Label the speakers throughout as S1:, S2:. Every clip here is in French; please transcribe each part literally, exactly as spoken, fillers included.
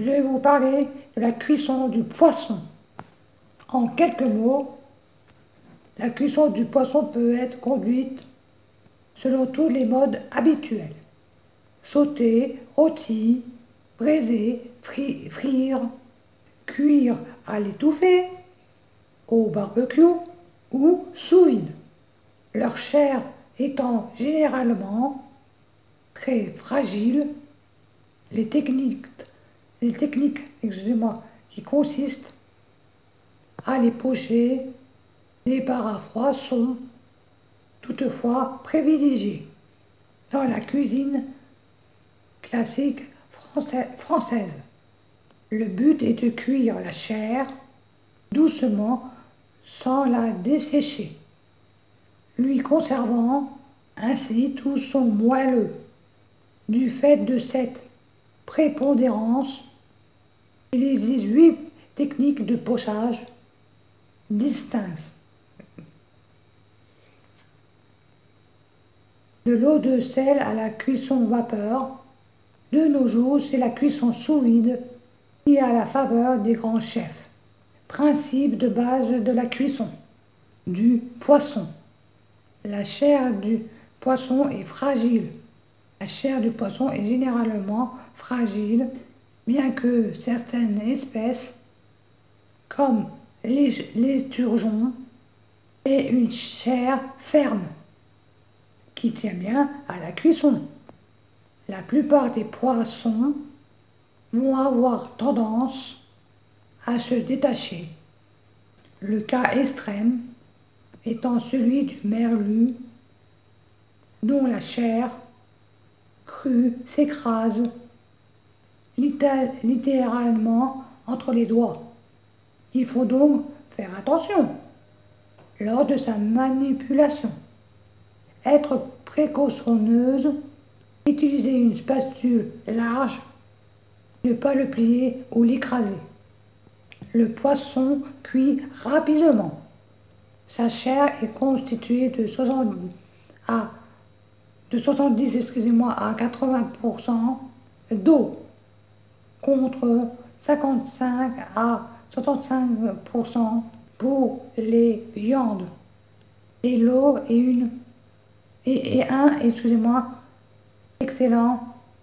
S1: je vais vous parler de la cuisson du poisson. En quelques mots, la cuisson du poisson peut être conduite selon tous les modes habituels. Sauter, rôti, braiser, fri frire, cuire à l'étouffée, au barbecue ou sous vide. Leur chair étant généralement très fragile, les techniques, les techniques excusez-moi, qui consistent à les pocher des bars à froid sont toutefois privilégiées dans la cuisine classique française. Le but est de cuire la chair doucement sans la dessécher, lui conservant ainsi tout son moelleux. Du fait de cette prépondérance, il existe huit techniques de pochage distinctes. De l'eau de sel à la cuisson vapeur, de nos jours, c'est la cuisson sous vide qui est à la faveur des grands chefs. Principe de base de la cuisson du poisson. La chair du poisson est fragile. La chair du poisson est généralement fragile, bien que certaines espèces, comme l'esturgeon, aient une chair ferme, qui tient bien à la cuisson. La plupart des poissons vont avoir tendance à se détacher. Le cas extrême étant celui du merlu, dont la chair crue s'écrase littéralement entre les doigts. Il faut donc faire attention lors de sa manipulation. Être précautionneuse, utiliser une spatule large, ne pas le plier ou l'écraser. Le poisson cuit rapidement. Sa chair est constituée de soixante-dix à, de soixante-dix, excusez-moi, à quatre-vingts pour cent d'eau, contre cinquante-cinq à soixante-cinq pour cent pour les viandes. Et l'eau est une et, et un, excusez-moi, excellent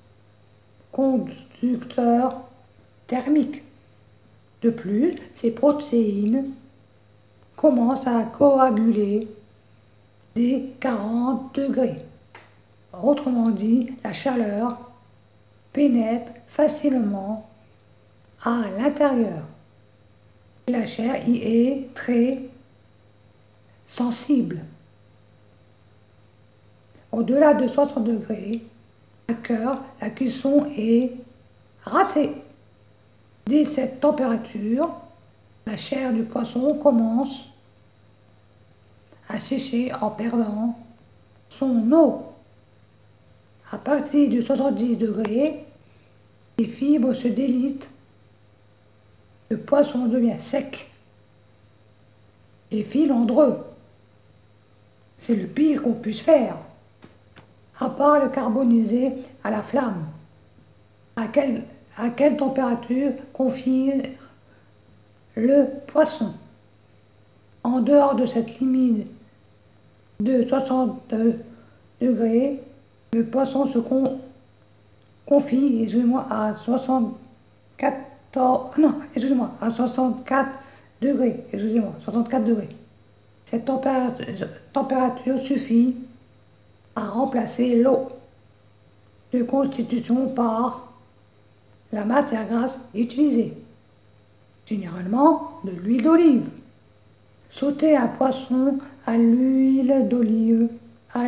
S1: conducteur thermique. De plus, ces protéines commencent à coaguler dès quarante degrés. Autrement dit, la chaleur pénètre facilement à l'intérieur. La chair y est très sensible. Au-delà de soixante degrés, à cœur, la cuisson est ratée. Dès cette température, la chair du poisson commence à sécher en perdant son eau. À partir de soixante-dix degrés, les fibres se délitent, le poisson devient sec et filandreux. C'est le pire qu'on puisse faire, à part le carboniser à la flamme. À quelle, à quelle température confire le poisson? En dehors de cette limite de soixante degrés, le poisson se con, confie, excusez-moi, à soixante-quatorze, non, excusez-moi, à soixante-quatre degrés, excusez-moi, soixante-quatre degrés. Cette température, température suffit à remplacer l'eau de constitution par la matière grasse utilisée, généralement de l'huile d'olive. Sauter un poisson à l'huile d'olive à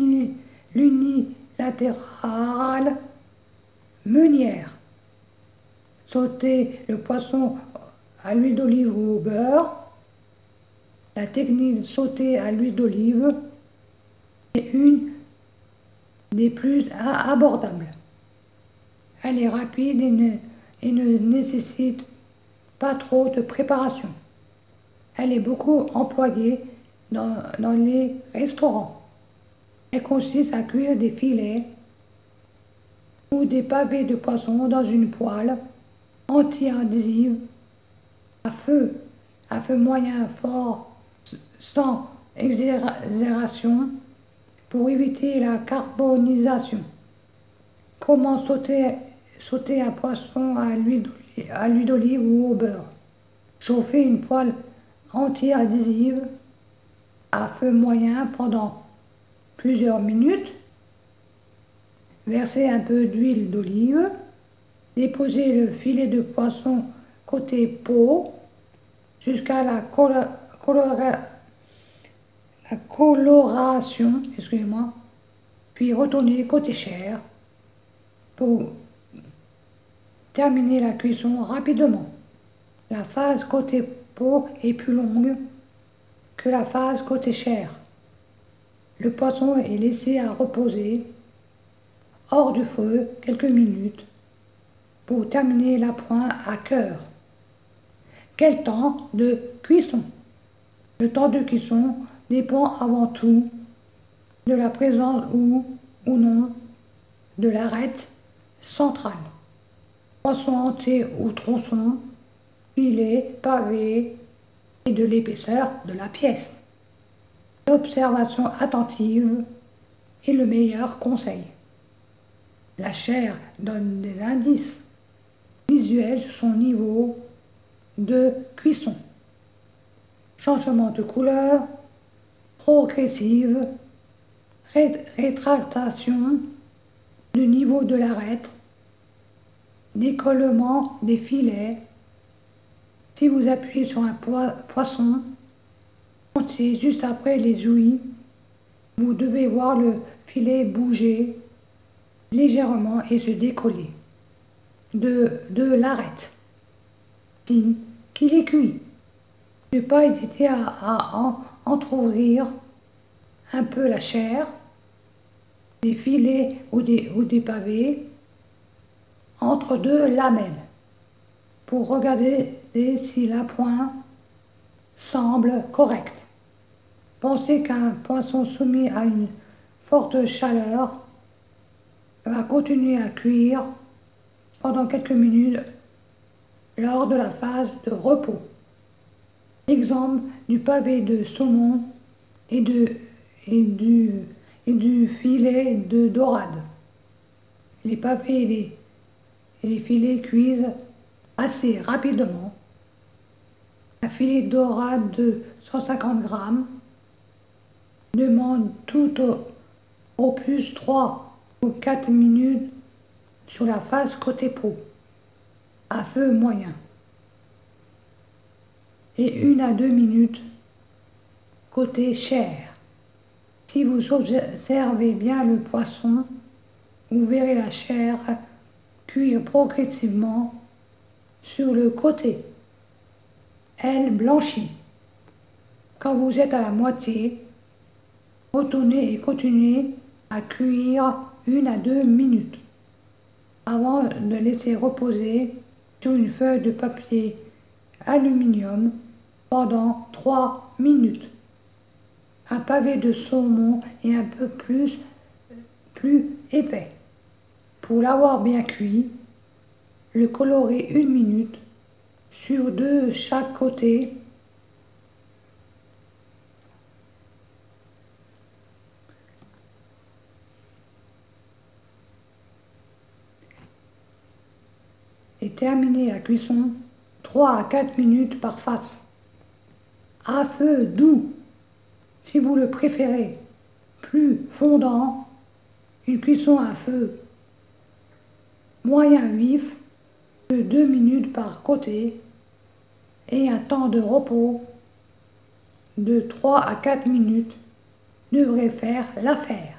S1: l'unilatérale meunière. Sauter le poisson à l'huile d'olive ou au beurre. La technique de sauter à l'huile d'olive est une des plus abordables. Elle est rapide et ne, et ne nécessite pas trop de préparation. Elle est beaucoup employée dans, dans les restaurants. Elle consiste à cuire des filets ou des pavés de poisson dans une poêle anti-adhésive à feu, à feu moyen fort, sans exagération, pour éviter la carbonisation. Comment sauter, sauter un poisson à l'huile d'olive ou au beurre? Chauffer une poêle anti-adhésive à feu moyen pendant plusieurs minutes. Verser un peu d'huile d'olive. Déposer le filet de poisson côté peau jusqu'à la, colora, la coloration, excusez-moi, puis retourner côté chair pour terminer la cuisson rapidement. La phase côté peau est plus longue que la phase côté chair. Le poisson est laissé à reposer hors du feu quelques minutes pour terminer la pointe à cœur. Quel temps de cuisson? Le temps de cuisson dépend avant tout de la présence ou, ou non de l'arête centrale. Poisson entier ou tronçon, filet, pavé et de l'épaisseur de la pièce. L'observation attentive est le meilleur conseil. La chair donne des indices visuels sur son niveau de cuisson. Changement de couleur, progressive, ré rétractation du niveau de l'arête, décollement des filets. Si vous appuyez sur un po poisson entier juste après les ouïes, vous devez voir le filet bouger légèrement et se décoller de, de l'arête. Signe qu'il est cuit. Ne pas hésiter à, à en, entrouvrir un peu la chair, des filets ou des, ou des pavés entre deux lamelles pour regarder si la pointe semble correcte. Pensez qu'un poisson soumis à une forte chaleur va continuer à cuire pendant quelques minutes lors de la phase de repos. Exemple du pavé de saumon et, de, et, du, et du filet de dorade. Les pavés et les, et les filets cuisent assez rapidement. Un filet de dorade de cent cinquante grammes demande tout au, au plus trois ou quatre minutes sur la face côté peau, à feu moyen, et une à deux minutes côté chair. Si vous observez bien le poisson, vous verrez la chair cuire progressivement sur le côté. Elle blanchit. Quand vous êtes à la moitié, retournez et continuez à cuire une à deux minutes avant de laisser reposer sur une feuille de papier aluminium pendant trois minutes. Un pavé de saumon est un peu plus, plus épais. Pour l'avoir bien cuit, le colorer une minute sur deux de chaque côté. Et terminer la cuisson trois à quatre minutes par face. À feu doux, si vous le préférez, plus fondant, une cuisson à feu moyen vif de deux minutes par côté et un temps de repos de trois à quatre minutes devrait faire l'affaire.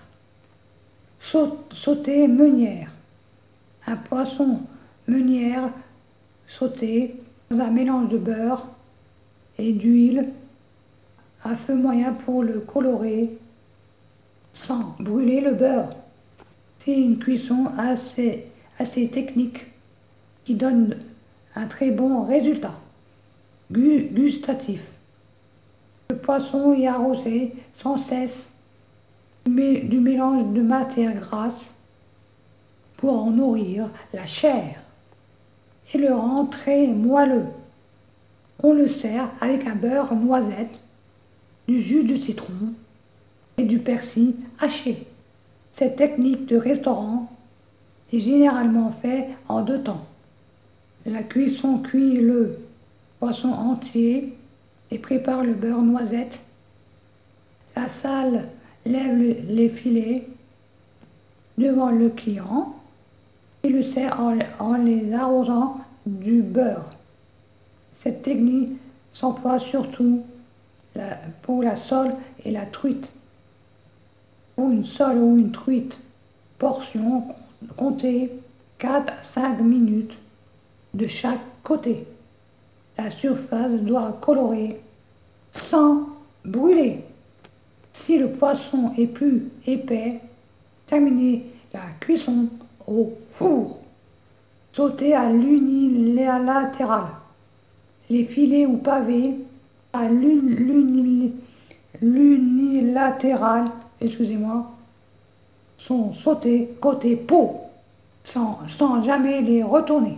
S1: Sauter meunière. Un poisson meunière sauté dans un mélange de beurre et d'huile à feu moyen pour le colorer sans brûler le beurre. C'est une cuisson assez, assez technique qui donne un très bon résultat gustatif. Le poisson est arrosé sans cesse du mélange de matière grasse pour en nourrir la chair. et le rend très moelleux. On le sert avec un beurre noisette, du jus de citron et du persil haché. Cette technique de restaurant est généralement faite en deux temps. La cuisson cuit le poisson entier et prépare le beurre noisette. La salle lève le- les filets devant le client et le sert en, en les arrosant du beurre. Cette technique s'emploie surtout la- pour la sole et la truite. Pour une sole ou une truite portion, comptez quatre à cinq minutes de chaque côté. La surface doit colorer sans brûler. Si le poisson est plus épais, terminez la cuisson au four. Sautez à l'unilatéral. Les filets ou pavés à l'uni- l'uni- l'unilatéral, excusez-moi, sont sautés côté peau, sans, sans jamais les retourner.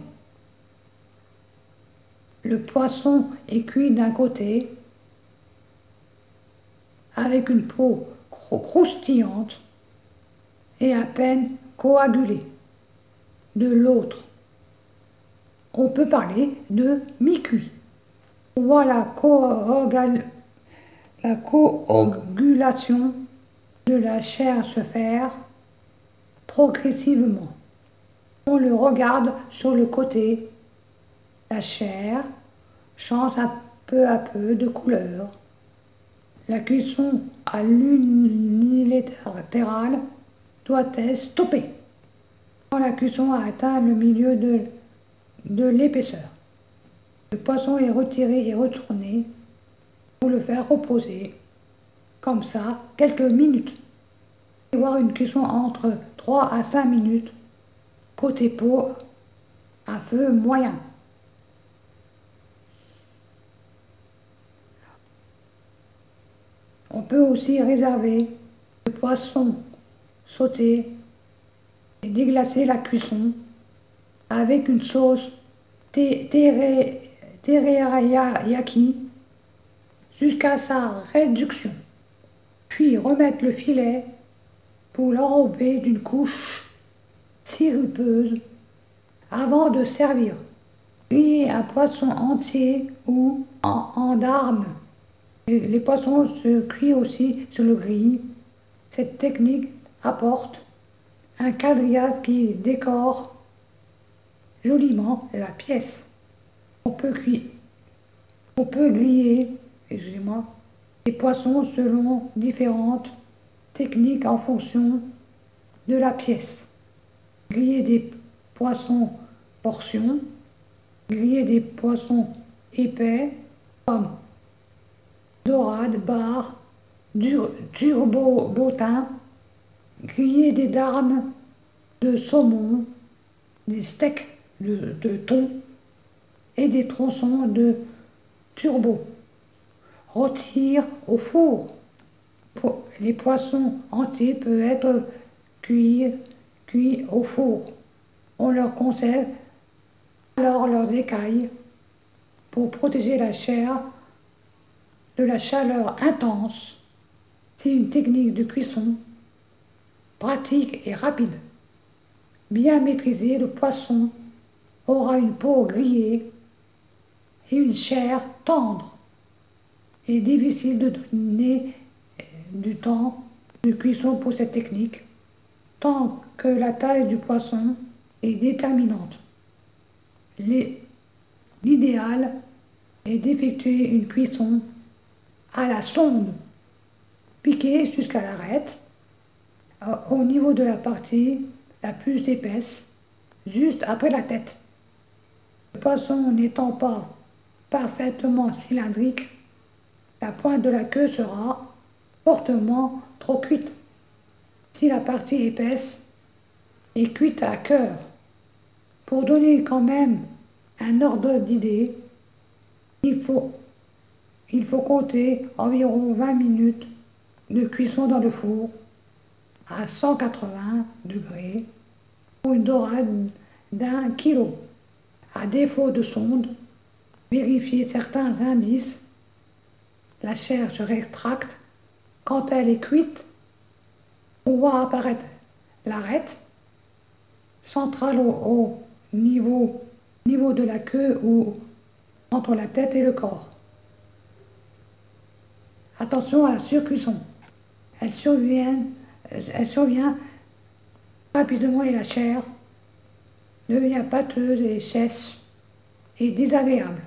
S1: Le poisson est cuit d'un côté avec une peau cro- croustillante et à peine coagulée. De l'autre, on peut parler de mi-cuit. On voit la, coagal- la coagulation de la chair se faire progressivement. On le regarde sur le côté. La chair change un peu à peu de couleur. La cuisson à l'unilatéral doit être stoppée quand la cuisson a atteint le milieu de, de l'épaisseur. Le poisson est retiré et retourné pour le faire reposer, comme ça, quelques minutes. Et voir une cuisson entre trois à cinq minutes, côté peau, à feu moyen. On peut aussi réserver le poisson sauté et déglacer la cuisson avec une sauce te- tere- teriyaki jusqu'à sa réduction. Puis remettre le filet pour l'enrober d'une couche sirupeuse avant de servir. Griller un poisson entier ou en, en darne. Les, les poissons se cuisent aussi sur le grill. Cette technique apporte un quadrillage qui décore joliment la pièce. On peut, cuire, on peut griller, excusez-moi, les poissons selon différentes techniques en fonction de la pièce. Griller des poissons portions, griller des poissons épais comme dorade, bar, dur- turbo-botin, griller des darnes de saumon, des steaks de, de thon et des tronçons de turbo. Rôtir au four. Po- Les poissons entiers peuvent être cuits, cuits au four. On leur conserve alors leurs écailles pour protéger la chair de la chaleur intense. C'est une technique de cuisson pratique et rapide. Bien maîtrisé, le poisson aura une peau grillée et une chair tendre. Il est difficile de donner euh, du temps de cuisson pour cette technique, tant que la taille du poisson est déterminante. Les- L'idéal est d'effectuer une cuisson à la sonde, piquée jusqu'à l'arête, euh, au niveau de la partie la plus épaisse, juste après la tête. Le poisson n'étant pas parfaitement cylindrique, la pointe de la queue sera fortement trop cuite. Si la partie épaisse est cuite à cœur, pour donner quand même un ordre d'idée, il faut, il faut compter environ vingt minutes de cuisson dans le four à cent quatre-vingts degrés pour une dorade d'un kilo. À défaut de sonde, vérifiez certains indices. La chair se rétracte. Quand elle est cuite, on voit apparaître l'arête centrale au, au niveau, niveau de la queue ou entre la tête et le corps. Attention à la surcuisson. Elle survient, elle survient rapidement et la chair devient pâteuse et sèche et désagréable.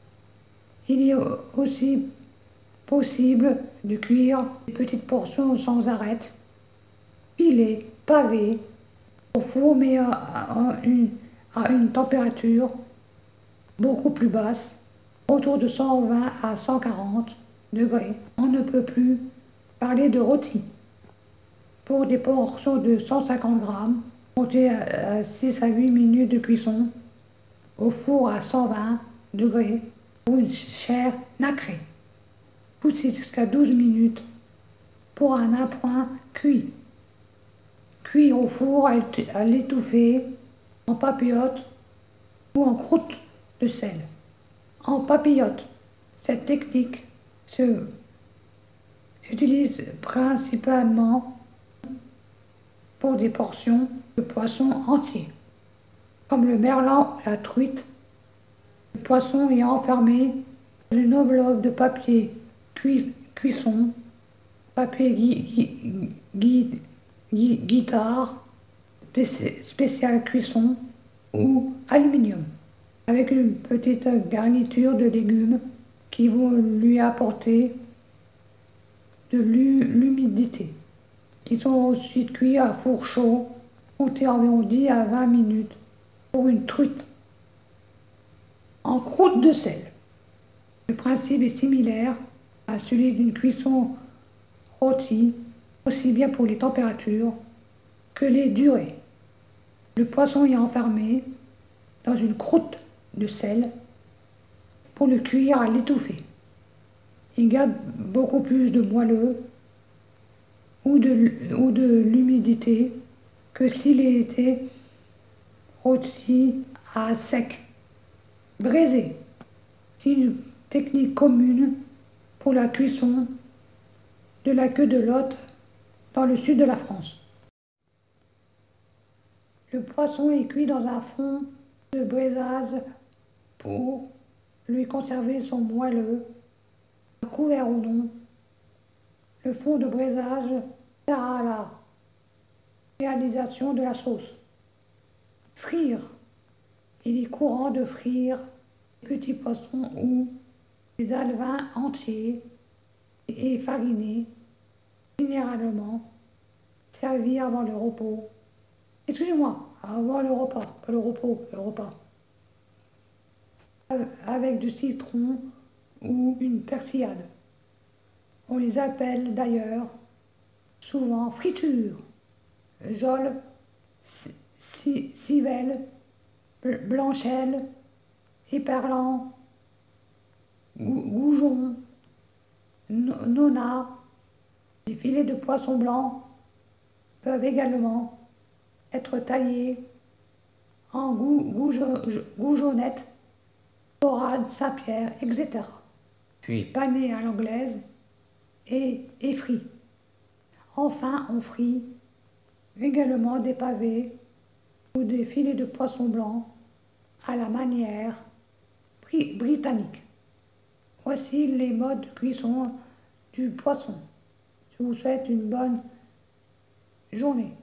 S1: Il est aussi possible de cuire des petites portions sans arête, pilées, pavées, au four mais à, à, une, à une température beaucoup plus basse, autour de cent vingt à cent quarante degrés. On ne peut plus parler de rôti. Pour des portions de cent cinquante grammes, comptez à six à huit minutes de cuisson au four à cent vingt degrés pour une chair nacrée. Poussez jusqu'à douze minutes pour un appoint cuit. Cuire au four à l'étouffer, en papillote ou en croûte de sel. En papillote, cette technique se s'utilise principalement pour des portions de poissons entiers, comme le merlan ou la truite. Le poisson est enfermé dans une enveloppe de papier cui cuisson, papier gui gui gui gui guitare, spécial cuisson ou aluminium, avec une petite garniture de légumes qui vont lui apporter de l'humidité. Ils sont ensuite cuits à four chaud, comptez environ dix à vingt minutes pour une truite en croûte de sel. Le principe est similaire à celui d'une cuisson rôtie, aussi bien pour les températures que les durées. Le poisson est enfermé dans une croûte de sel pour le cuire à l'étouffer. Il garde beaucoup plus de moelleux ou de, ou de l'humidité que s'il était rôti à sec. Braisé, c'est une technique commune pour la cuisson de la queue de l'autre dans le sud de la France. Le poisson est cuit dans un fond de braisage pour lui conserver son moelleux, couvert ou non. Le fond de braisage sert à la réalisation de la sauce. Frire. Il est courant de frire des petits poissons ou des alevins entiers et farinés, généralement servis avant le repos. Excusez-moi, avant le repas, pas le repos, le repas. Avec du citron ou une persillade. On les appelle d'ailleurs souvent fritures, geôle, civelle, blanchelle, éperlan, goujon, nona. Les filets de poisson blanc peuvent également être taillés en goujonnettes, dorades, Saint-Pierre, et cetera. Puis panés à l'anglaise et, et frits. Enfin, on frit également des pavés ou des filets de poisson blanc à la manière britannique. Voici les modes de cuisson du poisson. Je vous souhaite une bonne journée.